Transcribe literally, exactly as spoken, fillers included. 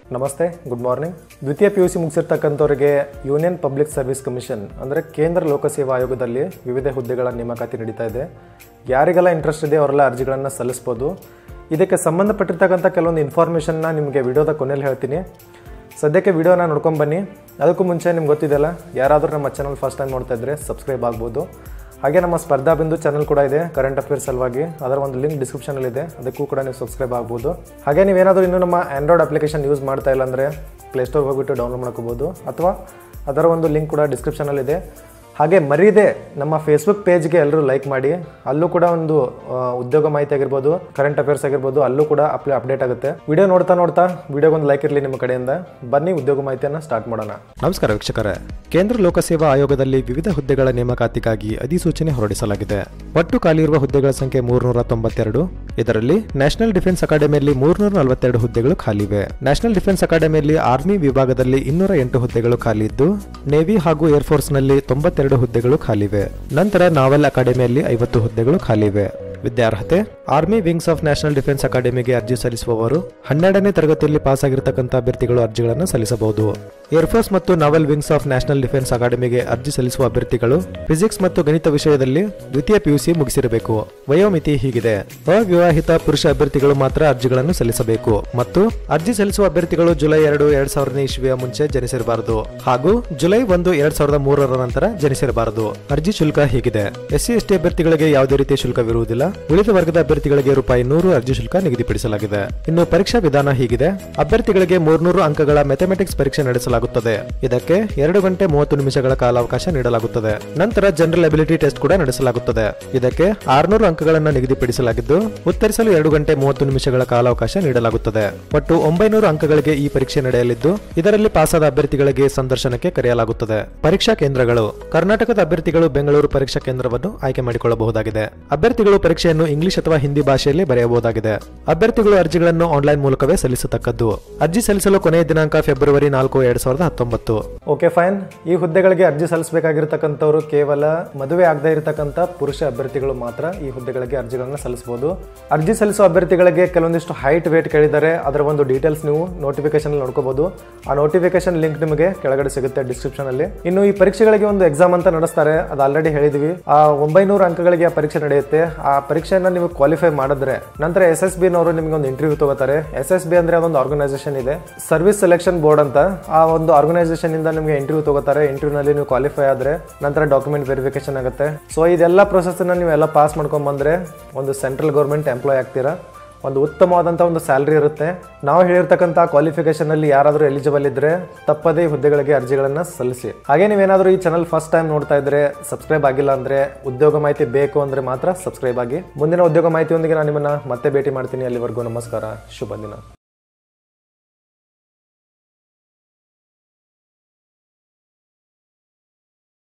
ನಮಸ್ತೆ, good morning. ದ್ವಿತೀಯ P U C ಮುಗಿಸಿರ್ತಕ್ಕಂಥವರಿಗೆ ಯೂನಿಯನ್ ಪಬ್ಲಿಕ್ ಸರ್ವಿಸ್ ಕಮಿಷನ್ ಅಂದರೆ ಕೇಂದ್ರ ಲೋಕಸೇವಾ ಆಯೋಗದಲ್ಲಿ ವಿವಿಧ ಹುದ್ದೆಗಳ ನೇಮಕಾತಿ ನಡೀತಾ ಇದೆ. ಯಾರಿಗೆಲ್ಲ ಇಂಟ್ರೆಸ್ಟ್ ಇದೆ ಅವರೆಲ್ಲ ಅರ್ಜಿಗಳನ್ನು ಸಲ್ಲಿಸ್ಬೋದು. ಇದಕ್ಕೆ ಸಂಬಂಧಪಟ್ಟಿರ್ತಕ್ಕಂಥ ಕೆಲವೊಂದು ಇನ್ಫಾರ್ಮೇಷನ್ನ ನಿಮಗೆ ವಿಡಿಯೋದ ಕೊನೆಯಲ್ಲಿ ಹೇಳ್ತೀನಿ. ಸದ್ಯಕ್ಕೆ ವಿಡಿಯೋನ ನೋಡ್ಕೊಂಡು ಬನ್ನಿ. ಅದಕ್ಕೂ ಮುಂಚೆ ನಿಮ್ಗೆ ಗೊತ್ತಿದೆಯಲ್ಲ, ಯಾರಾದರೂ ನಮ್ಮ ಚಾನಲ್ ಫಸ್ಟ್ ಟೈಮ್ ನೋಡ್ತಾ ಇದ್ದರೆ ಸಬ್ಸ್ಕ್ರೈಬ್ ಆಗ್ಬೋದು. ಹಾಗೆ ನಮ್ಮ ಸ್ಪರ್ಧಾ ಬಿಂದು ಚಾನಲ್ ಕೂಡ ಇದೆ ಕರೆಂಟ್ ಅಫೇರ್ಸ್ ಸಲುವಾಗಿ. ಅದರ ಒಂದು ಲಿಂಕ್ ಡಿಸ್ಕ್ರಿಪ್ಷನಲ್ಲಿ ಇದೆ, ಅದಕ್ಕೂ ಕೂಡ ನೀವು ಸಬ್ಸ್ಕ್ರೈಬ್ ಆಗ್ಬೋದು. ಹಾಗೆ ನೀವೇನಾದರೂ ಇನ್ನೂ ನಮ್ಮ ಆಂಡ್ರಾಯ್ಡ್ ಅಪ್ಲಿಕೇಶನ್ ಯೂಸ್ ಮಾಡ್ತಾ ಇಲ್ಲ ಅಂದರೆ ಪ್ಲೇಸ್ಟೋರ್ಗೆ ಹೋಗ್ಬಿಟ್ಟು ಡೌನ್ಲೋಡ್ ಮಾಡ್ಕೋಬೋದು, ಅಥವಾ ಅದರ ಒಂದು ಲಿಂಕ್ ಕೂಡ ಡಿಸ್ಕ್ರಿಪ್ಷನಲ್ಲಿದೆ. ಹಾಗೆ ಮರೀದೆ ನಮ್ಮ ಫೇಸ್ಬುಕ್ ಪೇಜ್ಗೆ ಎಲ್ಲರೂ ಲೈಕ್ ಮಾಡಿ. ಅಲ್ಲೂ ಕೂಡ ಒಂದು ಉದ್ಯೋಗ ಮಾಹಿತಿ ಆಗಿರ್ಬೋದು, ಕರೆಂಟ್ ಅಫೇರ್ಸ್ ಆಗಿರ್ಬೋದು, ಅಲ್ಲೂ ಕೂಡ ಅಪ್ಲೇ ಅಪ್ಡೇಟ್ ಆಗುತ್ತೆ. ವಿಡಿಯೋ ನೋಡ್ತಾ ನೋಡ್ತಾ ವಿಡಿಯೋಗೊಂದು ಲೈಕ್ ಇರಲಿ ನಿಮ್ಮ ಕಡೆಯಿಂದ. ಬನ್ನಿ ಉದ್ಯೋಗ ಮಾಹಿತಿಯನ್ನು ಸ್ಟಾರ್ಟ್ ಮಾಡೋಣ. ನಮಸ್ಕಾರ ವೀಕ್ಷಕರೇ, ಕೇಂದ್ರ ಲೋಕಸೇವಾ ಆಯೋಗದಲ್ಲಿ ವಿವಿಧ ಹುದ್ದೆಗಳ ನೇಮಕಾತಿಗಾಗಿ ಅಧಿಸೂಚನೆ ಹೊರಡಿಸಲಾಗಿದೆ. ಒಟ್ಟು ಖಾಲಿ ಇರುವ ಹುದ್ದೆಗಳ ಸಂಖ್ಯೆ ಮೂರ್ನೂರ ತೊಂಬತ್ತೆರಡು. ಇದರಲ್ಲಿ ನ್ಯಾಷನಲ್ ಡಿಫೆನ್ಸ್ ಅಕಾಡೆಮಿಯಲ್ಲಿ ಮೂರ್ನೂರ ನಲವತ್ತೆರಡು ಹುದ್ದೆಗಳು ಖಾಲಿವೆ. ನ್ಯಾಷನಲ್ ಡಿಫೆನ್ಸ್ ಅಕಾಡೆಮಿಯಲ್ಲಿ ಆರ್ಮಿ ವಿಭಾಗದಲ್ಲಿ ಇನ್ನೂರ ಎಂಟು ಹುದ್ದೆಗಳು ಖಾಲಿ ಇದ್ದು, ನೇವಿ ಹಾಗೂ ಏರ್ಫೋರ್ಸ್ನಲ್ಲಿ ತೊಂಬತ್ತೆರಡು ಹುದ್ದೆಗಳು ಖಾಲಿವೆ. ನಂತರ ನಾವಲ್ ಅಕಾಡೆಮಿಯಲ್ಲಿ ಐವತ್ತು ಹುದ್ದೆಗಳು ಖಾಲಿವೆ. ವಿದ್ಯಾರ್ಹತೆ: army wings of national defence ಅಕಾಡೆಮಿಗೆ ಅರ್ಜಿ ಸಲ್ಲಿಸುವವರು ಹನ್ನೆರಡನೇ ತರಗತಿಯಲ್ಲಿ ಪಾಸ್ ಆಗಿರತಕ್ಕಂಥ ಅಭ್ಯರ್ಥಿಗಳು ಅರ್ಜಿಗಳನ್ನು ಸಲ್ಲಿಸಬಹುದು. ಏರ್ಫೋರ್ಸ್ ಮತ್ತು naval wings of national defence ಅಕಾಡೆಮಿಗೆ ಅರ್ಜಿ ಸಲ್ಲಿಸುವ ಅಭ್ಯರ್ಥಿಗಳು ಫಿಸಿಕ್ಸ್ ಮತ್ತು ಗಣಿತ ವಿಷಯದಲ್ಲಿ ದ್ವಿತೀಯ ಪಿಯುಸಿ ಮುಗಿಸಿರಬೇಕು. ವಯೋಮಿತಿ ಹೀಗಿದೆ: ಅವಿವಾಹಿತ ಪುರುಷ ಅಭ್ಯರ್ಥಿಗಳು ಮಾತ್ರ ಅರ್ಜಿಗಳನ್ನು ಸಲ್ಲಿಸಬೇಕು ಮತ್ತು ಅರ್ಜಿ ಸಲ್ಲಿಸುವ ಅಭ್ಯರ್ಥಿಗಳು ಜುಲೈ ಎರಡು ಎರಡ್ ಸಾವಿರನೇ ಇಸ್ವಿಯ ಮುಂಚೆ ಜನಿಸಿರಬಾರದು ಹಾಗೂ ಜುಲೈ ಒಂದು ಎರಡ್ ಸಾವಿರದ ಮೂರರ ನಂತರ ಜನಿಸಿರಬಾರದು. ಅರ್ಜಿ ಶುಲ್ಕ ಹೀಗಿದೆ: ಎಸ್ಸಿ ಎಸ್ಟಿ ಅಭ್ಯರ್ಥಿಗಳಿಗೆ ಯಾವುದೇ ರೀತಿಯ ಶುಲ್ಕವಿರುವುದಿಲ್ಲ. ಉಳಿದ ವರ್ಗದ ಅಭ್ಯರ್ಥಿಗಳಿಗೆ ರೂಪಾಯಿ ನೂರು ಅರ್ಜಿ ಶುಲ್ಕ ನಿಗದಿಪಡಿಸಲಾಗಿದೆ. ಇನ್ನು ಪರೀಕ್ಷಾ ವಿಧಾನ ಹೀಗಿದೆ: ಅಭ್ಯರ್ಥಿಗಳಿಗೆ ಮೂರ್ನೂರು ಅಂಕಗಳ ಮ್ಯಾಥಮೆಟಿಕ್ಸ್ ಪರೀಕ್ಷೆ ನಡೆಸಲಾಗುತ್ತದೆ. ಇದಕ್ಕೆ ಎರಡು ಗಂಟೆ ಮೂವತ್ತು ನಿಮಿಷಗಳ ಕಾಲಾವಕಾಶ ನೀಡಲಾಗುತ್ತದೆ. ನಂತರ ಜನರಲ್ ಅಬಿಲಿಟಿ ಟೆಸ್ಟ್ ಕೂಡ ನಡೆಸಲಾಗುತ್ತದೆ. ಇದಕ್ಕೆ ಆರ್ನೂರು ಅಂಕಗಳನ್ನು ನಿಗದಿಪಡಿಸಲಾಗಿದ್ದು, ಉತ್ತರಿಸಲು ಎರಡು ಗಂಟೆ ಮೂವತ್ತು ನಿಮಿಷಗಳ ಕಾಲಾವಕಾಶ ನೀಡಲಾಗುತ್ತದೆ. ಒಟ್ಟು ಒಂಬೈನೂರು ಅಂಕಗಳಿಗೆ ಈ ಪರೀಕ್ಷೆ ನಡೆಯಲಿದ್ದು, ಇದರಲ್ಲಿ ಪಾಸಾದ ಅಭ್ಯರ್ಥಿಗಳಿಗೆ ಸಂದರ್ಶನಕ್ಕೆ ಕರೆಯಲಾಗುತ್ತದೆ. ಪರೀಕ್ಷಾ ಕೇಂದ್ರಗಳು: ಕರ್ನಾಟಕದ ಅಭ್ಯರ್ಥಿಗಳು ಬೆಂಗಳೂರು ಪರೀಕ್ಷಾ ಕೇಂದ್ರವನ್ನು ಆಯ್ಕೆ ಮಾಡಿಕೊಳ್ಳಬಹುದಾಗಿದೆ. ಅಭ್ಯರ್ಥಿಗಳು ಪರೀಕ್ಷೆಯನ್ನು ಇಂಗ್ಲಿಷ್ ಅಥವಾ ಹಿಂದಿ ಭಾಷೆಯಲ್ಲಿ ಬರೆಯಬಹುದಾಗಿದೆ. ಅಭ್ಯರ್ಥಿಗಳು ಅರ್ಜಿಗಳನ್ನು ಆನ್ಲೈನ್ ಮೂಲಕವೇ ಸಲ್ಲಿಸತಕ್ಕದ್ದು. ಅರ್ಜಿ ಸಲ್ಲಿಸಲು ಕೊನೆಯ ದಿನಾಂಕ ಫೆಬ್ರವರಿ ನಾಲ್ಕು ಎರಡ್ ಸಾವಿರದ ಹತ್ತೊಂಬತ್ತು. Okay fine. ಈ ಹುದ್ದೆಗಳಿಗೆ ಅರ್ಜಿ ಸಲ್ಲಿಸಬೇಕಾಗಿರ್ತಕ್ಕಂಥವ್ರು ಕೇವಲ ಮದುವೆ ಆಗದೇ ಇರತಕ್ಕಂಥ ಪುರುಷ ಅಭ್ಯರ್ಥಿಗಳು ಮಾತ್ರ ಈ ಹುದ್ದೆಗಳಿಗೆ ಅರ್ಜಿಗಳನ್ನು ಸಲ್ಲಿಸಬಹುದು. ಅರ್ಜಿ ಸಲ್ಲಿಸುವ ಅಭ್ಯರ್ಥಿಗಳಿಗೆ ಕೆಲವೊಂದಿಷ್ಟು ಹೈಟ್ ವೇಟ್ ಕೇಳಿದ್ದಾರೆ. ಅದರ ಒಂದು ಡೀಟೇಲ್ಸ್ ನೀವು ನೋಟಿಫಿಕೇಶನ್ ನೋಡ್ಕೋಬಹುದು. ಆ ನೋಟಿಫಿಕೇಶನ್ ಲಿಂಕ್ ನಿಮಗೆ ಕೆಳಗಡೆ ಸಿಗುತ್ತೆ ಡಿಸ್ಕ್ರಿಪ್ಷನ್ ಅಲ್ಲಿ. ಇನ್ನು ಈ ಪರೀಕ್ಷೆಗಳಿಗೆ ಒಂದು ಎಕ್ಸಾಮ್ ಅಂತ ನಡೆಸ್ತಾರೆ, ಅದು ಆಲ್ರೆಡಿ ಹೇಳಿದ್ವಿ. ಆ ಒಂಬೈನೂರು ಅಂಕಗಳಿಗೆ ಆ ಪರೀಕ್ಷೆ ನಡೆಯುತ್ತೆ. ಆ ಪರೀಕ್ಷೆಯನ್ನ ನೀವು ಕ್ವಾಲಿಫೈ ಮಾಡಿದ್ರೆ ನಂತರ ಎಸ್ ಎಸ್ ಬಿ ನವರು ನಿಮಗೆ ಒಂದು ಇಂಟರ್ವ್ಯೂ ತಗೋತಾರೆ. ಎಸ್ ಎಸ್ ಬಿ ಅಂದ್ರೆ ಅದೊಂದು ಆರ್ಗನೈಸೇಷನ್ ಇದೆ, ಸರ್ವಿಸ್ ಸೆಲೆಕ್ಷನ್ ಬೋರ್ಡ್ ಅಂತ. ಆ ಒಂದು ಆರ್ಗನೈಸೇಷನ್ ಇಂದ ನಿಮಗೆ ಇಂಟರ್ವ್ಯೂ ತಗೋತಾರೆ. ಇಂಟರ್ವ್ಯೂ ನಲ್ಲಿ ನೀವು ಕ್ವಾಲಿಫೈ ಆದ್ರೆ ನಂತರ ಡಾಕ್ಯುಮೆಂಟ್ ವೆರಿಫಿಕೇಶನ್ ಆಗುತ್ತೆ. ಸೊ ಇದೆಲ್ಲ ಪ್ರೊಸೆಸ್ ಅನ್ನ ನೀವು ಎಲ್ಲ ಪಾಸ್ ಮಾಡ್ಕೊಂಡ್ ಬಂದ್ರೆ ಒಂದು ಸೆಂಟ್ರಲ್ ಗೌರ್ಮೆಂಟ್ ಎಂಪ್ಲಾಯ್ ಆಗ್ತೀರಾ. ಒಂದು ಉತ್ತಮವಾದಂಥ ಒಂದು ಸ್ಯಾಲರಿ ಇರುತ್ತೆ. ನಾವು ಹೇಳಿರ್ತಕ್ಕಂಥ ಕ್ವಾಲಿಫಿಕೇಶನ್ ಅಲ್ಲಿ ಯಾರಾದರೂ ಎಲಿಜಿಬಲ್ ಇದ್ರೆ ತಪ್ಪದೇ ಹುದ್ದೆಗಳಿಗೆ ಅರ್ಜಿಗಳನ್ನ ಸಲ್ಲಿಸಿ. ಹಾಗೆ ನೀವೇನಾದರೂ ಈ ಚಾನಲ್ ಫಸ್ಟ್ ಟೈಮ್ ನೋಡ್ತಾ ಇದ್ರೆ, ಸಬ್ಸ್ಕ್ರೈಬ್ ಆಗಿಲ್ಲ ಅಂದ್ರೆ, ಉದ್ಯೋಗ ಮಾಹಿತಿ ಬೇಕು ಅಂದ್ರೆ ಮಾತ್ರ ಸಬ್ಸ್ಕ್ರೈಬ್ ಆಗಿ. ಮುಂದಿನ ಉದ್ಯೋಗ ಮಾಹಿತಿಯೊಂದಿಗೆ ನಾನು ನಿಮ್ಮನ್ನ ಮತ್ತೆ ಭೇಟಿ ಮಾಡ್ತೀನಿ. ಅಲ್ಲಿವರೆಗೂ ನಮಸ್ಕಾರ, ಶುಭ ದಿನ.